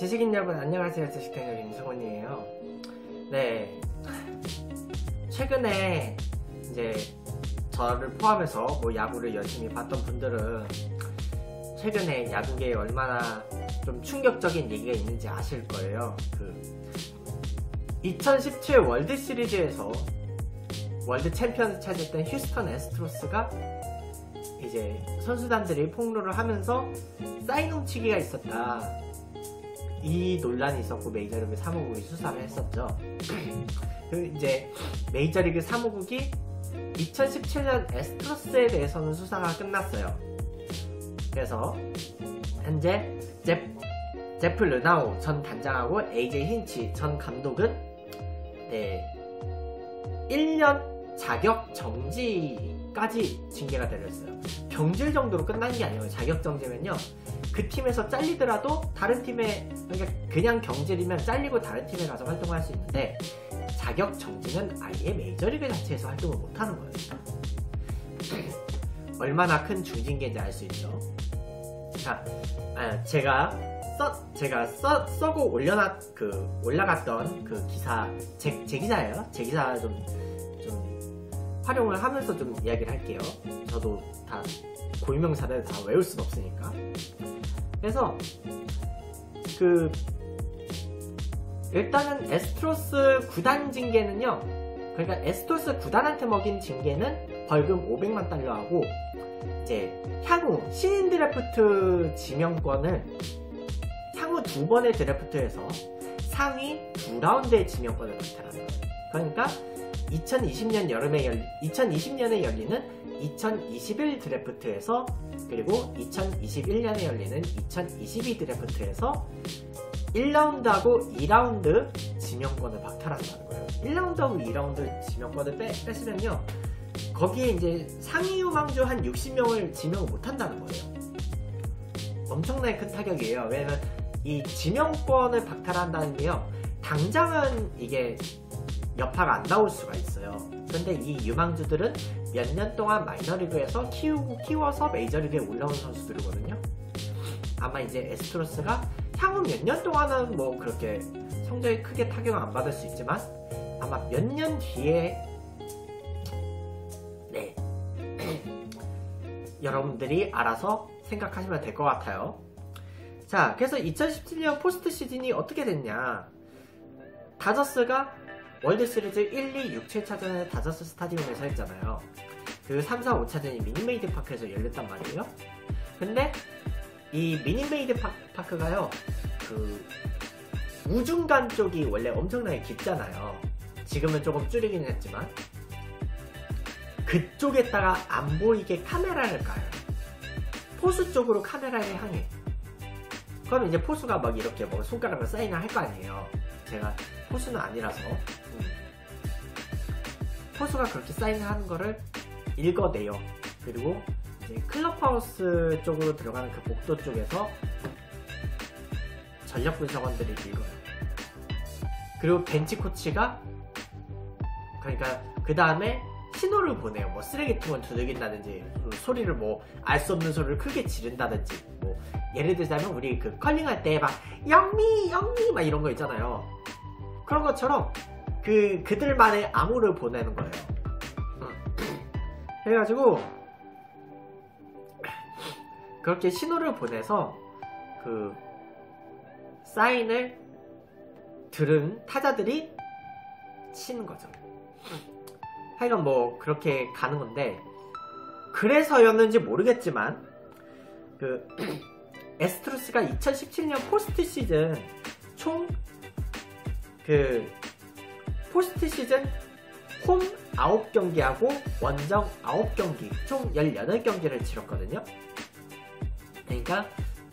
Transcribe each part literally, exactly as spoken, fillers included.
지식인 여러분 안녕하세요. 지식인 임승원이에요. 네, 최근에 이제 저를 포함해서 뭐 야구를 열심히 봤던 분들은 최근에 야구계에 얼마나 좀 충격적인 얘기가 있는지 아실 거예요. 그 이천십칠 월드 시리즈에서 월드 챔피언을 차지했던 휴스턴 애스트로스가 이제 선수단들이 폭로를 하면서 사인 훔치기가 있었다, 이 논란이 있었고 메이저리그 사무국이 수사를 했었죠. 그 이제 메이저리그 사무국이 이천십칠 년 애스트로스에 대해서는 수사가 끝났어요. 그래서 현재 제, 제프 르나우 전 단장하고 에이제이 힌치 전 감독은 네, 일 년 자격 정지까지 징계가 내렸어요. 경질 정도로 끝난 게 아니에요. 자격 정지면요, 그 팀에서 잘리더라도 다른 팀에, 그러니까 그냥 경질이면 잘리고 다른 팀에 가서 활동할 수 있는데, 자격 정지는 아예 메이저리그 자체에서 활동을 못하는 거예요. 얼마나 큰 중징계인지 알 수 있죠. 자, 아, 제가 써 제가 써 써고 올려놨 그 올라갔던 그 기사, 제, 제 기사예요. 제 기사 좀 좀 활용을 하면서 좀 이야기를 할게요. 저도 다 고유명사를 다 외울 순 없으니까. 그래서 그 일단은 애스트로스 구단 징계는요, 그러니까 애스트로스 구단한테 먹인 징계는 벌금 오백만 달러하고 이제 향후 신인 드래프트 지명권을 향후 두 번의 드래프트에서 상위 두 라운드의 지명권을 박탈하는 거예요. 그러니까 이천이십 년 여름에 열 이천이십 년에 열리는 이천이십일 드래프트에서, 그리고 이천이십일 년에 열리는 이천이십이 드래프트에서 일 라운드하고 이 라운드 지명권을 박탈한다는 거예요. 일 라운드하고 이 라운드 지명권을 빼, 뺐으면요, 거기에 이제 상위 유망주 한 육십 명을 지명을 못한다는 거예요. 엄청나게 큰 타격이에요. 왜냐면 이 지명권을 박탈한다는 게요, 당장은 이게 여파가 안 나올 수가 있어요. 그런데 이 유망주들은 몇 년 동안 마이너리그에서 키우고 키워서 메이저리그에 올라온 선수들이거든요. 아마 이제 애스트로스가 향후 몇 년 동안은 뭐 그렇게 성적이 크게 타격을 안 받을 수 있지만, 아마 몇 년 뒤에 네 여러분들이 알아서 생각하시면 될 것 같아요. 자, 그래서 이천십칠 년 포스트 시즌이 어떻게 됐냐. 다저스가 월드시리즈 일, 이, 육, 칠 차전을 다저스 스타디움에서 했잖아요. 그 삼, 사, 오 차전이 미니메이드 파크에서 열렸단 말이에요. 근데 이 미니메이드 파, 파크가요, 그 우중간 쪽이 원래 엄청나게 깊잖아요. 지금은 조금 줄이긴 했지만 그쪽에다가 안 보이게 카메라를 까요. 포수 쪽으로 카메라를 향해. 그럼 이제 포수가 막 이렇게 뭐 손가락으로 사인을 할 거 아니에요. 제가 포수는 아니라서. 음. 포수가 그렇게 사인을 하는 거를 읽어내요. 그리고 이제 클럽하우스 쪽으로 들어가는 그 복도 쪽에서 전력 분석원들이 읽어요. 그리고 벤치 코치가, 그러니까 그 다음에 신호를 보내요. 뭐 쓰레기통을 두들긴다든지, 소리를 뭐 알 수 없는 소리를 크게 지른다든지, 뭐 예를 들자면 우리 그 컬링할 때 막 영미 영미 막 이런 거 있잖아요. 그런 것처럼 그 그들만의 암호를 보내는 거예요. 그래가지고 그렇게 신호를 보내서 그 사인을 들은 타자들이 치는 거죠. 하여간 뭐 그렇게 가는 건데, 그래서였는지 모르겠지만 그 애스트로스가 이천십칠 년 포스트 시즌 총 그 포스트 시즌 홈 아홉 경기하고 원정 아홉 경기 총 열여덟 경기를 치렀거든요. 그러니까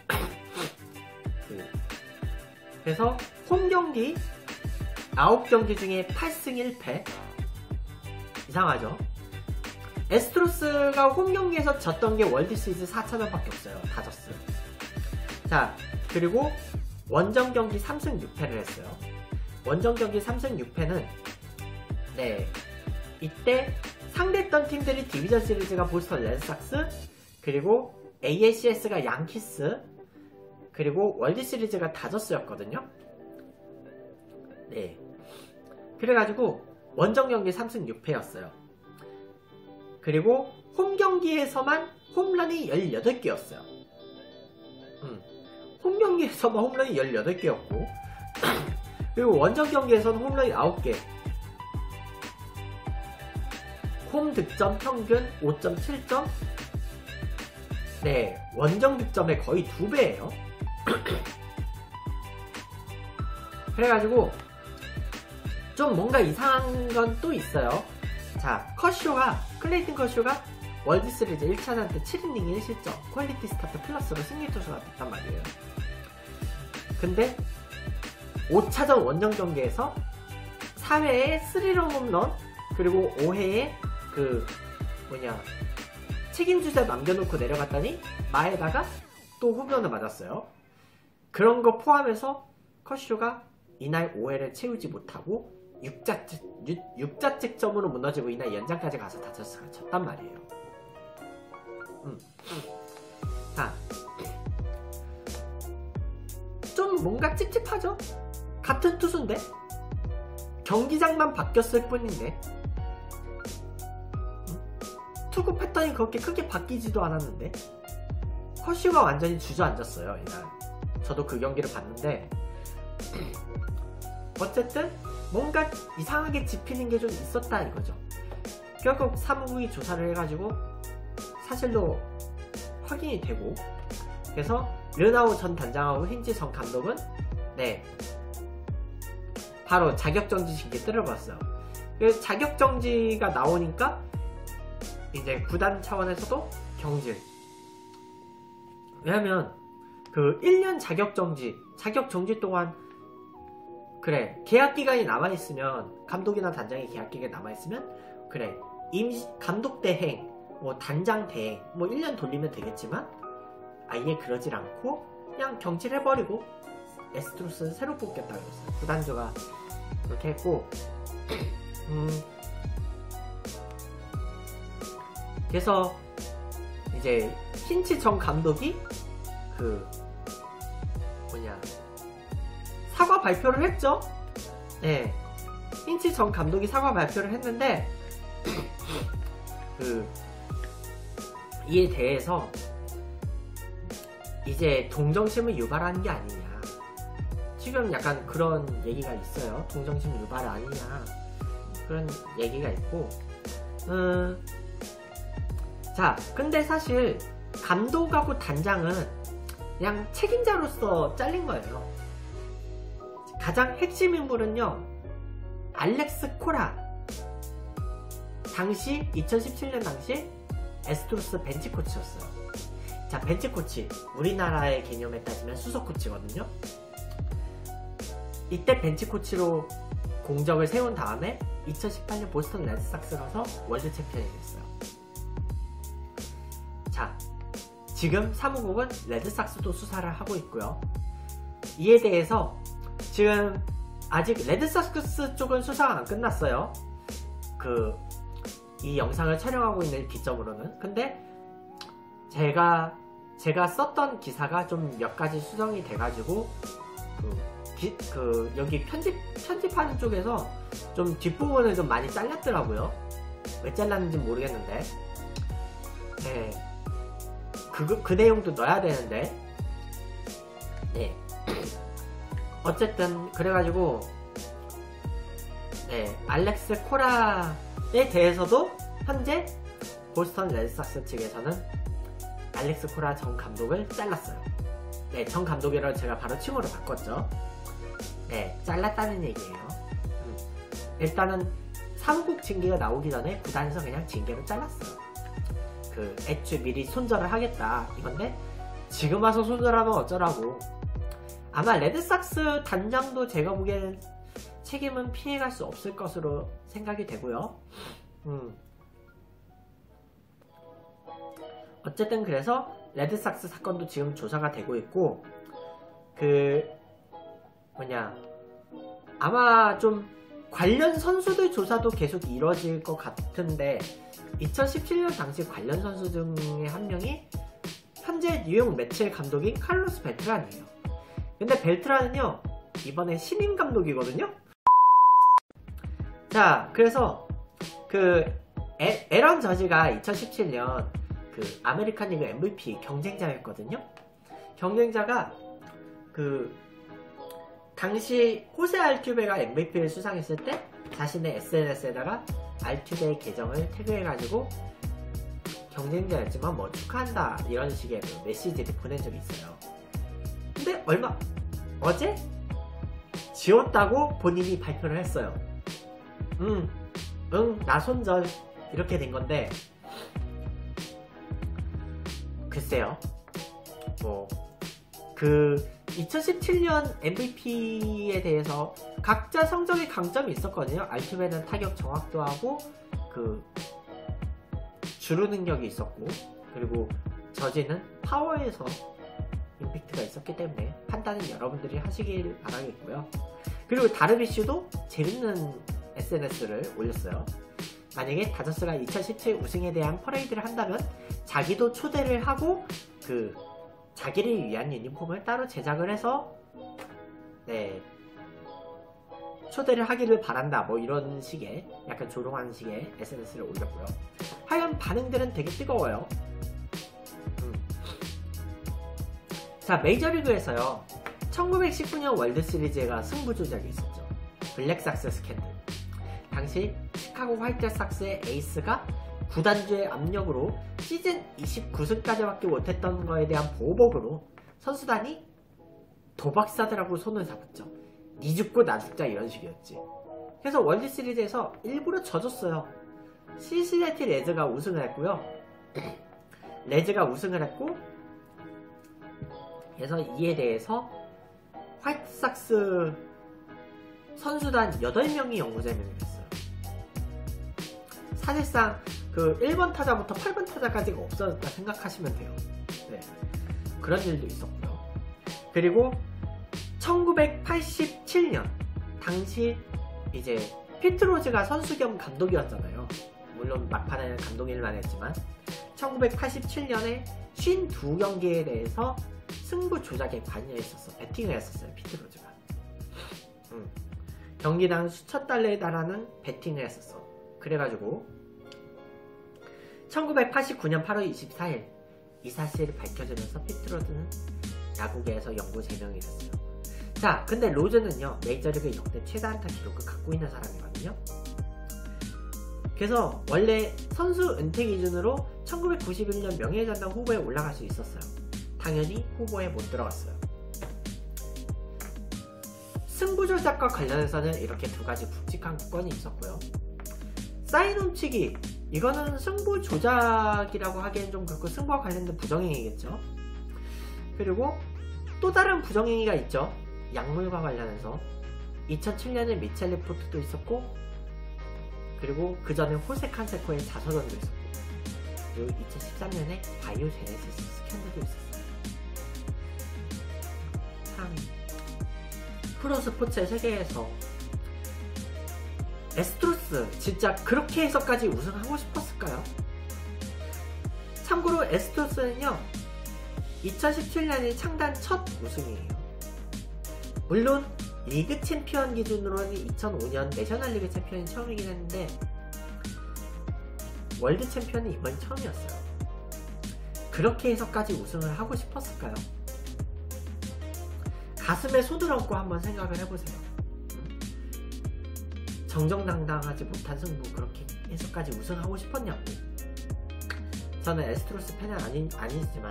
그 그래서 홈 경기 아홉 경기 중에 팔 승 일 패. 이상하죠? 애스트로스가 홈 경기에서 졌던 게 월드 시리즈 사 차전밖에 없어요. 다 졌어요. 자, 그리고 원정 경기 삼 승 육 패를 했어요. 원정 경기 삼 승 육 패는 네, 이때 상대했던 팀들이 디비전 시리즈가 보스턴 레드삭스, 그리고 에이에스시에스가 양키스, 그리고 월드 시리즈가 다저스였거든요. 네. 그래가지고 원정 경기 삼 승 육 패였어요. 그리고 홈 경기에서만 홈런이 열여덟 개였어요. 음. 홈 경기에서만 홈런이 열여덟 개였고 그리고 원정 경기에서는 홈런이 아홉 개. 홈 득점 평균 오 점 칠 점. 네, 원정 득점의 거의 두 배예요. 그래가지고 좀 뭔가 이상한 건 또 있어요. 자, 커쇼가 클레이튼 커쇼가 월드 시리즈 일 차전 때 칠 이닝 일 실점 퀄리티 스타트 플러스로 승리 투수가 됐단 말이에요. 근데 오 차전 원정 경기에서 사 회에 쓰리런 홈런 그리고 오 회에 그 뭐냐 책임주자 남겨놓고 내려갔더니 마에다가 또 홈런을 맞았어요. 그런 거 포함해서 커쇼가 이날 오 회를 채우지 못하고 육 자책점으로 무너지고 이날 연장까지 가서 다저스가 졌단 말이에요. 음. 자, 좀 뭔가 찝찝하죠? 같은 투수인데 경기장만 바뀌었을 뿐인데 음? 투구 패턴이 그렇게 크게 바뀌지도 않았는데 커쇼가 완전히 주저앉았어요. 이날 저도 그 경기를 봤는데 어쨌든 뭔가 이상하게 짚히는 게 좀 있었다 이거죠. 결국 사무국이 조사를 해가지고 사실로 확인이 되고 그래서 르나우 전 단장하고 힌지 전 감독은 네 바로 자격정지 징계 때려봤어요. 그래서 자격정지가 나오니까 이제 구단 차원에서도 경질. 왜냐면 그 일 년 자격정지 자격정지 동안 그래 계약기간이 남아있으면 감독이나 단장의 계약기간이 남아있으면 그래 임시 감독 대행 뭐 단장 대행 뭐 일 년 돌리면 되겠지만 아예 그러질 않고 그냥 경질해버리고 에스트로스는 새로 뽑겠다 그랬어요. 구단주가 그렇게 했고 음 그래서 이제 힌치 전 감독이 그 뭐냐 사과 발표를 했죠. 네, 힌치 전 감독이 사과 발표를 했는데 그 이에 대해서 이제 동정심을 유발하는 게 아니냐 지금 약간 그런 얘기가 있어요. 동정심 유발 아니냐 그런 얘기가 있고 음, 자 근데 사실 감독하고 단장은 그냥 책임자로서 잘린 거예요. 가장 핵심 인물은요 알렉스 코라 당시 이천십칠 년 당시 에스트로스 벤치 코치였어요. 자 벤치 코치 우리나라의 개념에 따지면 수석 코치거든요. 이때 벤치 코치로 공적을 세운 다음에 이천십팔 년 보스턴 레드삭스 가서 월드 챔피언이 됐어요. 자 지금 사무국은 레드삭스도 수사를 하고 있고요. 이에 대해서 지금 아직 레드삭스 쪽은 수사가 안 끝났어요. 그 이 영상을 촬영하고 있는 기점으로는. 근데 제가 제가 썼던 기사가 좀 몇 가지 수정이 돼가지고 그, 기, 그 여기 편집 편집하는 쪽에서 좀 뒷부분을 좀 많이 잘랐더라고요. 왜 잘랐는지 모르겠는데. 네. 그, 그 내용도 넣어야 되는데. 네. 어쨌든 그래가지고 네 알렉스 코라에 대해서도 현재 보스턴 레드삭스 측에서는 알렉스 코라 전 감독을 잘랐어요. 네, 전 감독이라고 제가 바로 칭호로 바꿨죠. 네, 잘랐다는 얘기예요. 음. 일단은 사무국 징계가 나오기 전에 구단에서 그냥 징계로 잘랐어요. 그 애초에 미리 손절을 하겠다 이건데 지금 와서 손절하면 어쩌라고. 아마 레드삭스 단장도 제가 보기에는 책임은 피해갈 수 없을 것으로 생각이 되고요. 음. 어쨌든 그래서 레드삭스 사건도 지금 조사가 되고 있고 그 뭐냐 아마 좀 관련 선수들 조사도 계속 이루어질 것 같은데 이천십칠 년 당시 관련 선수 중에 한 명이 현재 뉴욕 매치의 감독인 칼로스 벨트란이에요. 근데 벨트란은요 이번에 신인 감독이거든요. 자, 그래서 그 에, 에런 저지가 이천십칠 년 그 아메리칸 리그 엠브이피 경쟁자였거든요. 경쟁자가 그 당시 호세 알튜베가 엠브이피를 수상했을 때 자신의 에스엔에스에다가 알튜베의 계정을 태그해가지고 경쟁자였지만 뭐 축하한다 이런 식의 그 메시지를 보낸 적이 있어요. 근데 얼마 어제 지웠다고 본인이 발표를 했어요. 응, 응, 나 손절 이렇게 된 건데 글쎄요. 뭐 그 이천십칠 년 엠브이피에 대해서 각자 성적의 강점이 있었거든요. 알투베는 타격 정확도 하고 그 주루 능력이 있었고, 그리고 저지는 파워에서 임팩트가 있었기 때문에 판단은 여러분들이 하시길 바라겠고요. 그리고 다르비슈도 재밌는 에스엔에스를 올렸어요. 만약에 다저스가 이천십칠 우승에 대한 퍼레이드를 한다면 자기도 초대를 하고 그 자기를 위한 유니폼을 따로 제작을 해서 네 초대를 하기를 바란다 뭐 이런 식의 약간 조롱하는 식의 에스엔에스를 올렸고요. 하여간 반응들은 되게 뜨거워요. 음. 자, 메이저리그에서요 천구백십구 년 월드시리즈가 승부조작이 있었죠. 블랙삭스 스캔들. 당시 시카고 화이트삭스의 에이스가 구단주의 압력으로 시즌 이십구 승까지밖에 못했던 거에 대한 보복으로 선수단이 도박사들하고 손을 잡았죠. 니 죽고 나 죽자 이런 식이었지. 그래서 월드시리즈에서 일부러 져줬어요. 시시애티 레즈가 우승을 했고요. 레즈가 우승을 했고, 그래서 이에 대해서 화이트삭스 선수단 여덟 명이 영구제명이 됐어요. 사실상 그 일 번 타자부터 팔 번 타자까지가 없어졌다 생각하시면 돼요. 네. 그런 일도 있었고요. 그리고 천구백팔십칠 년 당시 이제 피트로즈가 선수 겸 감독이었잖아요. 물론 막판에는 감독 일만 했지만 천구백팔십칠 년에 오십이 경기에 대해서 승부 조작에 관여했었어. 배팅을 했었어요. 피트로즈가. 음. 경기당 수천 달러에 달하는 배팅을 했었어. 그래가지고 천구백팔십구 년 팔월 이십사일 이 사실이 밝혀지면서 피트로즈는 야구계에서 영구 제명이 됐어요. 자, 근데 로즈는요 메이저리그 역대 최다 안타 기록을 갖고 있는 사람이거든요. 그래서 원래 선수 은퇴 기준으로 천구백구십일 년 명예전당 후보에 올라갈 수 있었어요. 당연히 후보에 못 들어갔어요. 승부조작과 관련해서는 이렇게 두 가지 굵직한 건이 있었고요. 사인 훔치기, 이거는 승부 조작이라고 하기엔 좀 그렇고 승부와 관련된 부정행위겠죠. 그리고 또 다른 부정행위가 있죠. 약물과 관련해서 이천칠 년에 미첼 리포트도 있었고, 그리고 그 전에 호세 칸세코의 자서전도 있었고, 그리고 이천십삼 년에 바이오 제네시스 스캔들도 있었어요. 참 프로스포츠의 세계에서 에스트로스 진짜 그렇게 해서까지 우승하고 싶었을까요? 참고로 에스트로스는요 이천십칠 년이 창단 첫 우승이에요. 물론 리그 챔피언 기준으로는 이천오 년 내셔널리그 챔피언이 처음이긴 했는데 월드 챔피언은 이번이 처음이었어요. 그렇게 해서까지 우승을 하고 싶었을까요? 가슴에 손을 얹고 한번 생각을 해보세요. 정정당당하지 못한 승부 그렇게 해서까지 우승하고 싶었냐고. 저는 에스트로스 팬은 아니, 아니지만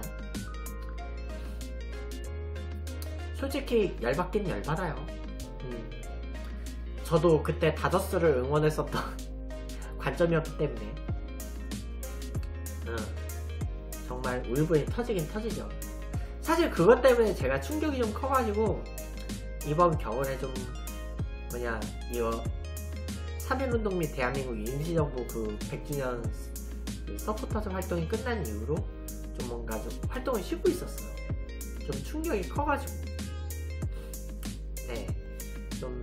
솔직히 열받긴 열받아요. 음. 저도 그때 다저스를 응원했었던 관점이었기 때문에 음. 정말 울분이 터지긴 터지죠. 사실 그것 때문에 제가 충격이 좀 커가지고 이번 겨울에 좀 뭐냐 이거 삼일운동 및 대한민국 임시정부 그 백 주년 그 서포터즈 활동이 끝난 이후로 좀 뭔가 좀 활동을 쉬고 있었어요. 좀 충격이 커가지고 네, 좀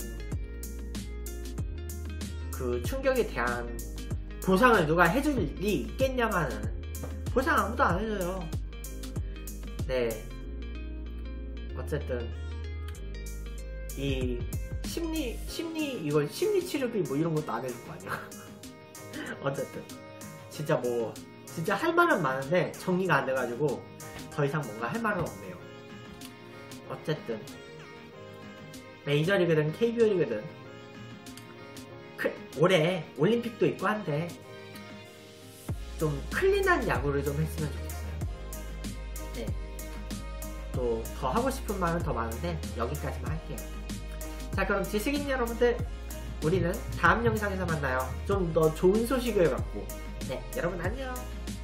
그 충격에 대한 보상을 누가 해줄 일이 있겠냐마는 보상 아무도 안 해줘요. 네. 어쨌든 이 심리 심리 이걸 심리 치료비 뭐 이런 것도 안 해줄 거 아니야. 어쨌든 진짜 뭐 진짜 할 말은 많은데 정리가 안 돼가지고 더 이상 뭔가 할 말은 없네요. 어쨌든 메이저리그든 케이비오리그든 올해 올림픽도 있고 한데 좀 클린한 야구를 좀 했으면 좋겠어요. 네. 또 더 하고 싶은 말은 더 많은데 여기까지만 할게요. 자, 그럼 지식인 여러분들, 우리는 다음 영상에서 만나요. 좀 더 좋은 소식을 갖고. 네, 여러분 안녕.